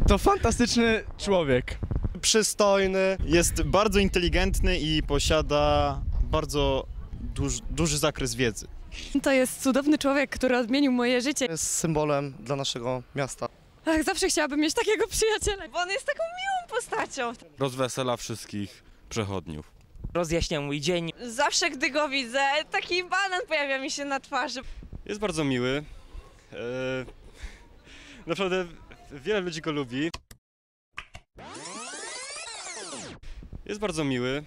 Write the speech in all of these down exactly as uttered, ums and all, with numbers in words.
To fantastyczny człowiek. Przystojny, jest bardzo inteligentny i posiada bardzo duży, duży zakres wiedzy. To jest cudowny człowiek, który odmienił moje życie. Jest symbolem dla naszego miasta. Ach, zawsze chciałabym mieć takiego przyjaciela. Bo on jest taką miłą postacią. Rozwesela wszystkich przechodniów. Rozjaśnia mój dzień. Zawsze, gdy go widzę, taki banan pojawia mi się na twarzy. Jest bardzo miły. E, naprawdę wiele ludzi go lubi. Jest bardzo miły.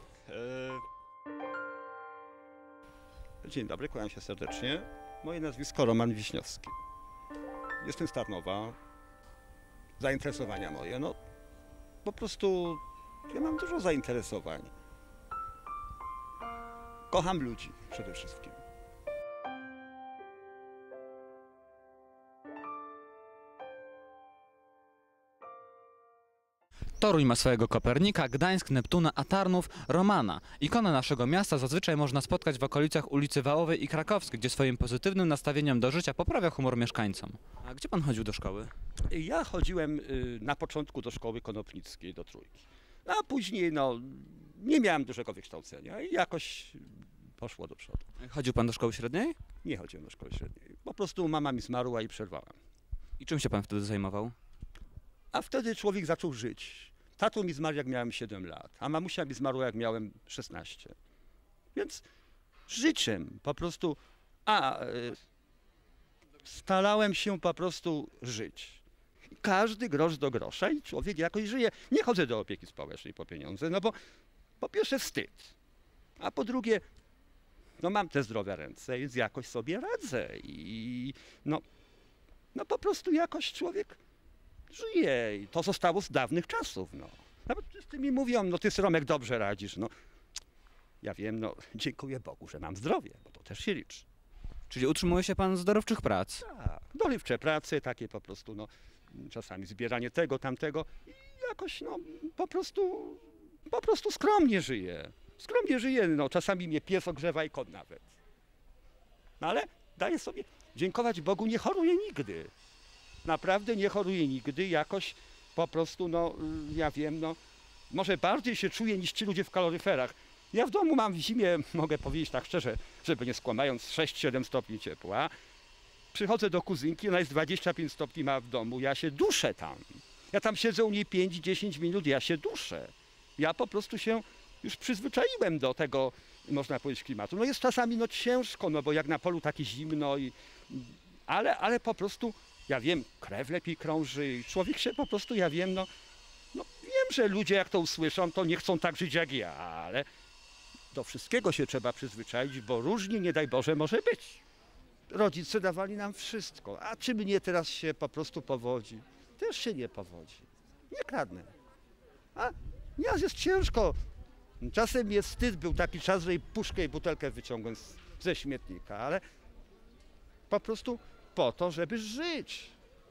E... Dzień dobry, kłaniam się serdecznie. Moje nazwisko Roman Wiśniowski. Jestem z Tarnowa. Zainteresowania moje, no po prostu ja mam dużo zainteresowań. Kocham ludzi przede wszystkim. Toruń ma swojego Kopernika, Gdańsk, Neptuna, a Tarnów Romana. Ikonę naszego miasta zazwyczaj można spotkać w okolicach ulicy Wałowej i Krakowskiej, gdzie swoim pozytywnym nastawieniem do życia poprawia humor mieszkańcom. A gdzie pan chodził do szkoły? Ja chodziłem na początku do szkoły konopnickiej, do Trójki. A później no, nie miałem dużego wykształcenia i jakoś poszło do przodu. Chodził pan do szkoły średniej? Nie chodziłem do szkoły średniej. Po prostu mama mi zmarła i przerwałem. I czym się pan wtedy zajmował? A wtedy człowiek zaczął żyć. Tato mi zmarł, jak miałem siedem lat, a mamusia mi zmarła, jak miałem szesnaście. Więc życiem po prostu, a y, starałem się po prostu żyć. Każdy grosz do grosza i człowiek jakoś żyje. Nie chodzę do opieki społecznej po pieniądze, no bo po pierwsze wstyd, a po drugie, no mam te zdrowe ręce, więc jakoś sobie radzę i no, no po prostu jakoś człowiek żyje i to zostało z dawnych czasów, no. Nawet wszyscy mi mówią, no ty Romek dobrze radzisz, no. Ja wiem, no dziękuję Bogu, że mam zdrowie, bo to też się liczy. Czyli utrzymuje się pan z dorywczych prac? Tak, dorywcze prace, takie po prostu, no, czasami zbieranie tego, tamtego i jakoś, no, po prostu, po prostu skromnie żyję. Skromnie żyję, no, czasami mnie pies ogrzewa i kot nawet. No ale daję sobie dziękować Bogu, nie choruję nigdy. Naprawdę nie choruję nigdy, jakoś po prostu, no, ja wiem, no, może bardziej się czuję niż ci ludzie w kaloryferach. Ja w domu mam w zimie, mogę powiedzieć tak szczerze, żeby nie skłamając, sześć siedem stopni ciepła. Przychodzę do kuzynki, ona jest dwadzieścia pięć stopni ma w domu, ja się duszę tam. Ja tam siedzę u niej pięć dziesięć minut, ja się duszę. Ja po prostu się już przyzwyczaiłem do tego, można powiedzieć, klimatu. No jest czasami no ciężko, no bo jak na polu takie zimno, i, ale, ale po prostu, ja wiem, krew lepiej krąży i człowiek się po prostu, ja wiem, no, no wiem, że ludzie jak to usłyszą, to nie chcą tak żyć jak ja, ale do wszystkiego się trzeba przyzwyczaić, bo różnie, nie daj Boże, może być. Rodzice dawali nam wszystko, a czy mnie teraz się po prostu powodzi? Też się nie powodzi. Nie kradnę. A nieraz jest ciężko. Czasem jest wstyd, był taki czas, że i puszkę i butelkę wyciągłem z, ze śmietnika, ale po prostu po to, żeby żyć.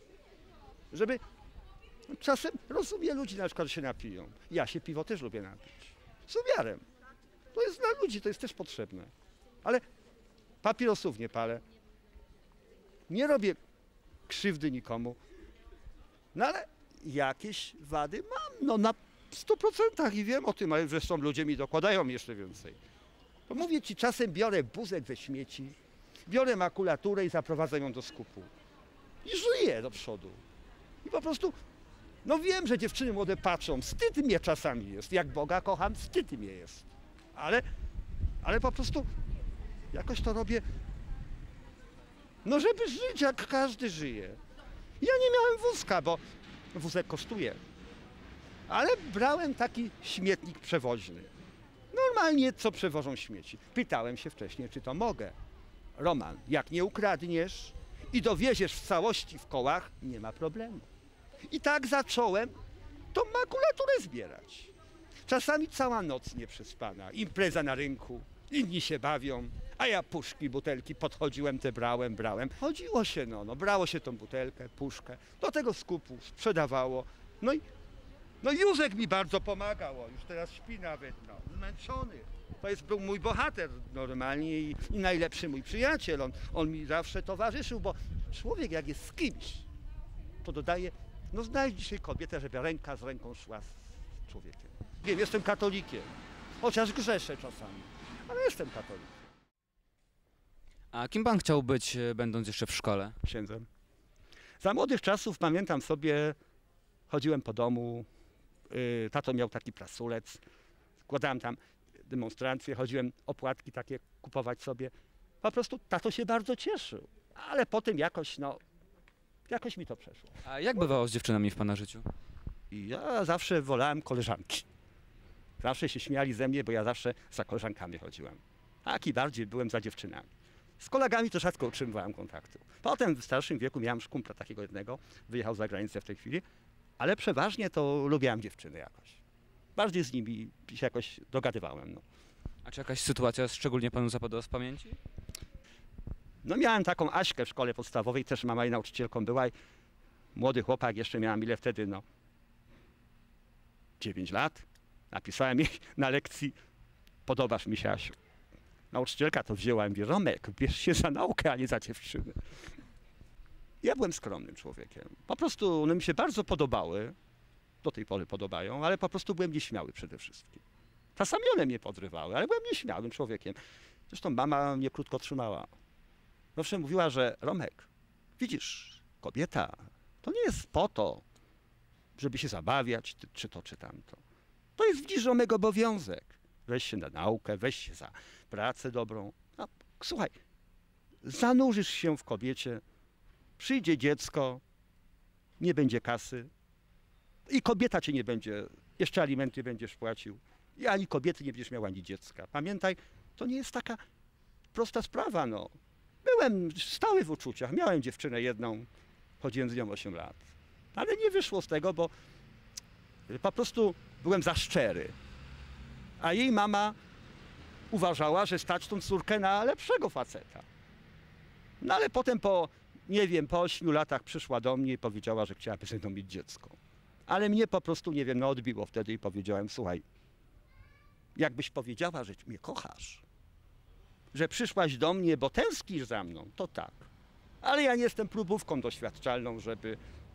Żeby czasem, rozumiem, ludzi na przykład się napiją. Ja się piwo też lubię napić. Z umiarem. To jest dla ludzi, to jest też potrzebne. Ale papierosów nie palę. Nie robię krzywdy nikomu. No ale jakieś wady mam, no na stu procentach i wiem o tym, ale zresztą ludzie mi dokładają jeszcze więcej. Bo mówię ci, czasem biorę wózek ze śmieci, biorę makulaturę i zaprowadzę ją do skupu. I żyję do przodu. I po prostu, no wiem, że dziewczyny młode patrzą, wstyd mnie czasami jest. Jak Boga kocham, wstyd mnie jest. Ale, ale po prostu jakoś to robię, no żeby żyć jak każdy żyje. Ja nie miałem wózka, bo wózek kosztuje. Ale brałem taki śmietnik przewoźny. Normalnie co przewożą śmieci. Pytałem się wcześniej, czy to mogę. Roman, jak nie ukradniesz i dowieziesz w całości w kołach, nie ma problemu. I tak zacząłem tą makulaturę zbierać. Czasami cała noc nieprzespana, impreza na rynku, inni się bawią, a ja puszki, butelki podchodziłem, te brałem, brałem. Chodziło się, no, no brało się tą butelkę, puszkę, do tego skupu sprzedawało. No i no Józek mi bardzo pomagał, już teraz śpi nawet, no, zmęczony. To jest, był mój bohater normalnie i, i najlepszy mój przyjaciel. On, on mi zawsze towarzyszył, bo człowiek jak jest z kimś, to dodaje No znajdź dzisiaj kobietę, żeby ręka z ręką szła z człowiekiem. Wiem, jestem katolikiem, chociaż grzeszę czasami, ale jestem katolikiem. A kim pan chciał być, e, będąc jeszcze w szkole? Księdzem. Za młodych czasów pamiętam sobie, chodziłem po domu, yy, tato miał taki prasulec, składałem tam demonstracje, chodziłem opłatki takie kupować sobie. Po prostu tato się bardzo cieszył, ale potem jakoś, no, jakoś mi to przeszło. A jak bywało z dziewczynami w pana życiu? I ja zawsze wolałem koleżanki. Zawsze się śmiali ze mnie, bo ja zawsze za koleżankami chodziłem. Tak i bardziej byłem za dziewczynami. Z kolegami to rzadko utrzymywałem kontaktu. Potem w starszym wieku miałem kumpla takiego jednego, wyjechał za granicę w tej chwili, ale przeważnie to lubiłem dziewczyny jakoś. Bardziej z nimi się jakoś dogadywałem. No, A czy jakaś sytuacja szczególnie panu zapadła z pamięci? no miałem taką Aśkę w szkole podstawowej, też mama jej nauczycielką była i młody chłopak, jeszcze miałem ile wtedy, no, dziewięć lat. Napisałem jej na lekcji, podobasz mi się, Asiu. Nauczycielka to wzięła i mówi, Romek, bierz się za naukę, a nie za dziewczynę. Ja byłem skromnym człowiekiem. Po prostu one mi się bardzo podobały, do tej pory podobają, ale po prostu byłem nieśmiały przede wszystkim. Czasami one mnie podrywały, ale byłem nieśmiałym człowiekiem. Zresztą mama mnie krótko trzymała. Zawsze mówiła, że Romek, widzisz, kobieta to nie jest po to, żeby się zabawiać, czy to, czy tamto. To jest, widzisz, Romek, obowiązek. Weź się na naukę, weź się za pracę dobrą. A, słuchaj, zanurzysz się w kobiecie, przyjdzie dziecko, nie będzie kasy i kobieta cię nie będzie, jeszcze alimenty będziesz płacił i ani kobiety nie będziesz miał, ani dziecka. Pamiętaj, to nie jest taka prosta sprawa, no. Byłem stały w uczuciach, miałem dziewczynę jedną, chodziłem z nią osiem lat, ale nie wyszło z tego, bo po prostu byłem za szczery. A jej mama uważała, że stać tą córkę na lepszego faceta. No ale potem po, nie wiem, po ośmiu latach przyszła do mnie i powiedziała, że chciałaby ze mną mieć dziecko. Ale mnie po prostu, nie wiem, no odbiło wtedy i powiedziałem, słuchaj, jakbyś powiedziała, że mnie kochasz, że przyszłaś do mnie, bo tęsknisz za mną, to tak. Ale ja nie jestem próbówką doświadczalną, żeby...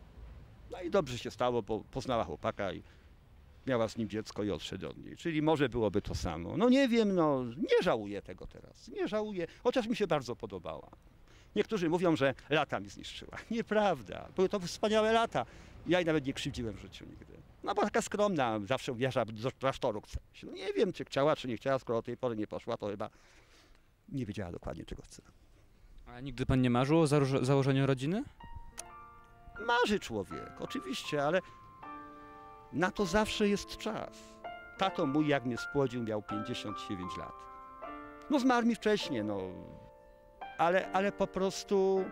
No i dobrze się stało, bo poznała chłopaka i miała z nim dziecko i odszedł od niej. Czyli może byłoby to samo. No nie wiem, no nie żałuję tego teraz. Nie żałuję, chociaż mi się bardzo podobała. Niektórzy mówią, że lata mi zniszczyła. Nieprawda. Były to wspaniałe lata. Ja jej nawet nie krzywdziłem w życiu nigdy. No bo taka skromna, zawsze mówiła, że do klasztoru chce. No nie wiem, czy chciała, czy nie chciała, skoro od tej pory nie poszła, to chyba nie wiedziała dokładnie, czego chce. A nigdy pan nie marzył o założ- założeniu rodziny? Marzy człowiek, oczywiście, ale na to zawsze jest czas. Tato mój, jak mnie spłodził, miał pięćdziesiąt dziewięć lat. No zmarł mi wcześniej, no. Ale, ale po prostu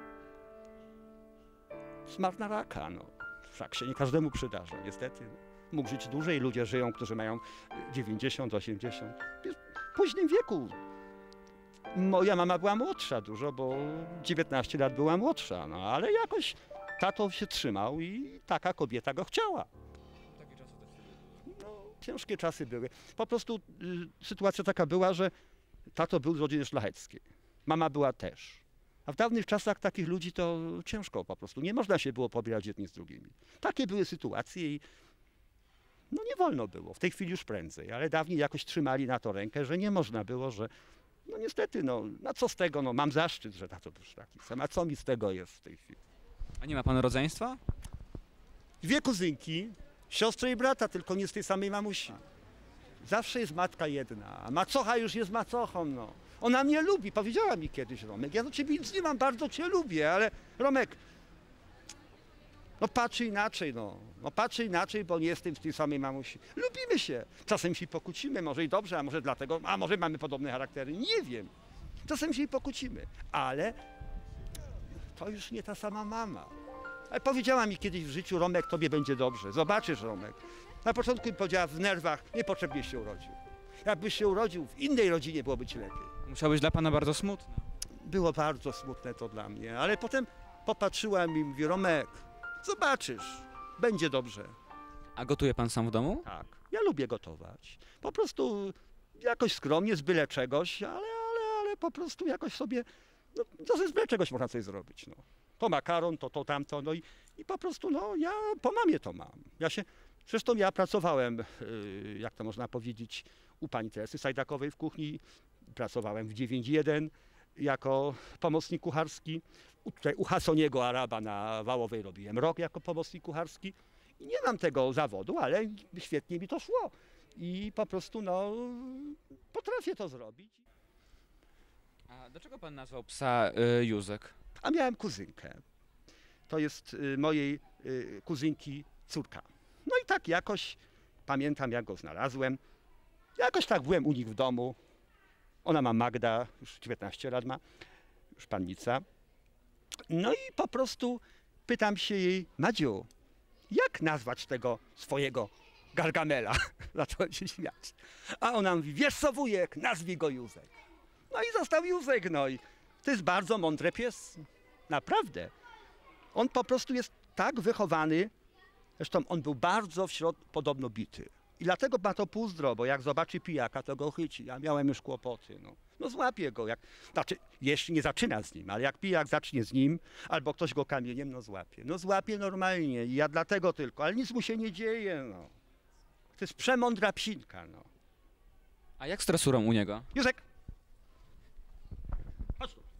zmarł na raka, no. Wszak się nie każdemu przydarza, niestety. Mógł żyć dłużej, ludzie żyją, którzy mają dziewięćdziesiąt, osiemdziesiąt. W późnym wieku. Moja mama była młodsza dużo, bo dziewiętnaście lat była młodsza, no ale jakoś tato się trzymał i taka kobieta go chciała. No, ciężkie czasy były. Po prostu y, sytuacja taka była, że tato był z rodziny szlacheckiej. Mama była też. A w dawnych czasach takich ludzi to ciężko po prostu. Nie można się było pobierać jedni z drugimi. Takie były sytuacje i no nie wolno było. W tej chwili już prędzej, ale dawniej jakoś trzymali na to rękę, że nie można było, że no niestety, no, no co z tego, no mam zaszczyt, że tato był taki sam, a co mi z tego jest w tej chwili? A nie ma pan rodzeństwa? Dwie kuzynki, siostrę i brata, tylko nie z tej samej mamusi. Zawsze jest matka jedna, a macocha już jest macochą, no. Ona mnie lubi, powiedziała mi kiedyś, Romek, ja do ciebie nic nie mam, bardzo cię lubię, ale Romek, no patrzy inaczej, no. No patrzy inaczej, bo nie jestem z tej samej mamusi. Lubimy się. Czasem się pokłócimy, może i dobrze, a może dlatego, a może mamy podobne charaktery, nie wiem. Czasem się pokłócimy, ale to już nie ta sama mama. Ale powiedziała mi kiedyś w życiu, Romek, tobie będzie dobrze, zobaczysz, Romek. Na początku mi powiedziała, w nerwach, niepotrzebnie się urodził. Jakbyś się urodził w innej rodzinie, byłoby ci lepiej. Musiał być dla pana bardzo smutne. Było bardzo smutne to dla mnie, ale potem popatrzyłam i mówi, Romek, zobaczysz, będzie dobrze. A gotuje pan sam w domu? Tak, ja lubię gotować. Po prostu jakoś skromnie, z byle czegoś, ale, ale, ale po prostu jakoś sobie, no to ze z byle czegoś można coś zrobić, no. to makaron, to to tamto, no i, i po prostu, no ja po mamie to mam. Ja się, zresztą ja pracowałem, yy, jak to można powiedzieć, u pani Teresy Sajdakowej w kuchni, pracowałem w dziewięć jeden jako pomocnik kucharski, u, tutaj u Hasoniego Araba na Wałowej robiłem rok jako pomocnik kucharski i nie mam tego zawodu, ale świetnie mi to szło i po prostu, no, potrafię to zrobić. A dlaczego pan nazwał psa y, Józek? A miałem kuzynkę. To jest y, mojej y, kuzynki córka. No i tak jakoś, pamiętam jak go znalazłem, jakoś tak byłem u nich w domu. Ona ma Magda, już dziewiętnaście lat ma, już pannica. No i po prostu pytam się jej, Madziu, jak nazwać tego swojego Gargamela? Zacząłem się śmiać. A ona mówi, wiesz co wujek, nazwij go Józek. No i został Józek, no i to jest bardzo mądry pies, naprawdę. On po prostu jest tak wychowany, zresztą on był bardzo w środku podobno bity. I dlatego ma to półzdro, bo jak zobaczy pijaka, to go chyci. Ja miałem już kłopoty, no. No złapie go, jak, znaczy, jeśli nie zaczyna z nim, ale jak pijak zacznie z nim, albo ktoś go kamieniem, no złapie. No złapie normalnie i ja dlatego tylko, ale nic mu się nie dzieje, no. To jest przemądra psinka, no. A jak z tresurą u niego? Józek! Chodź tu.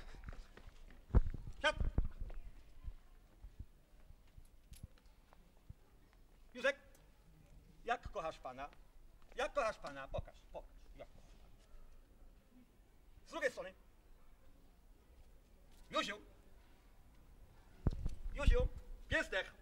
Siad. Józek! Jak kochasz pana? Jak kochasz pana? Pokaż, pokaż. Jak kochasz pana? Z drugiej strony. Józiu! Józiu! Piesdech!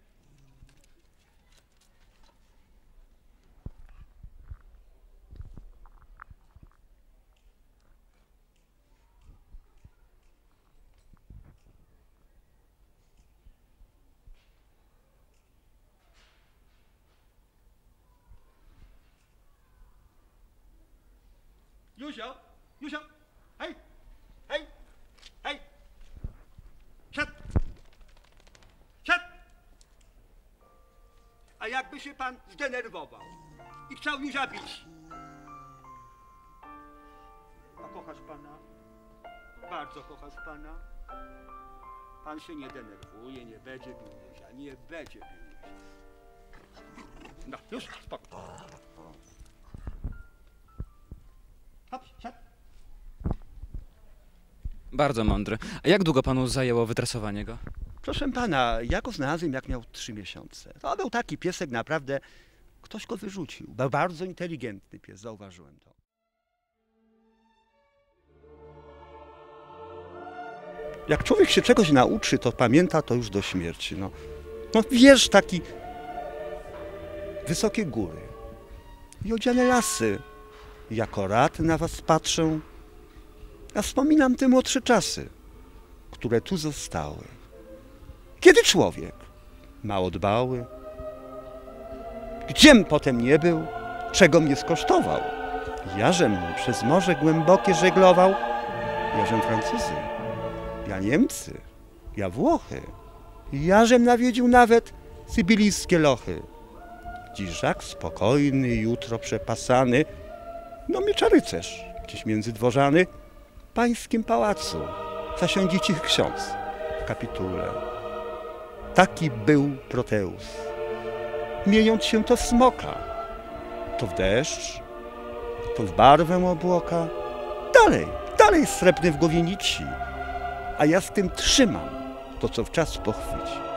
Józio, Józio, hej, hej, hej, siad, siad. A jakby się pan zdenerwował i chciał Józia bić? A kochasz pana? Bardzo kochasz pana? Pan się nie denerwuje, nie będzie bił Józia, nie będzie bił Józia. No, już, spokój. Hop, siad. Bardzo mądry. A jak długo panu zajęło wytresowanie go? Proszę pana, ja go znalazłem jak miał trzy miesiące. To był taki piesek naprawdę, ktoś go wyrzucił. Był bardzo inteligentny pies, zauważyłem to. Jak człowiek się czegoś nauczy, to pamięta to już do śmierci. No, no wiesz, taki wysokie góry i odziane lasy. Jako rad na was patrzę, a wspominam te młodsze czasy, które tu zostały. Kiedy człowiek mało dbały, gdziem potem nie był, czego mnie skosztował. Jażem przez morze głębokie żeglował, jażem Francuzy, ja Niemcy, ja Włochy, jażem nawiedził nawet sybilijskie lochy. Dziś żak spokojny, jutro przepasany, no miecza rycerz, gdzieś międzydworzany, w pańskim pałacu zasiądzie cichy ksiądz w kapitule. Taki był Proteus. Mieniąc się to w smoka, to w deszcz, to w barwę obłoka. Dalej, dalej srebrny w głowie nici, a ja z tym trzymam to, co w czas pochwyci.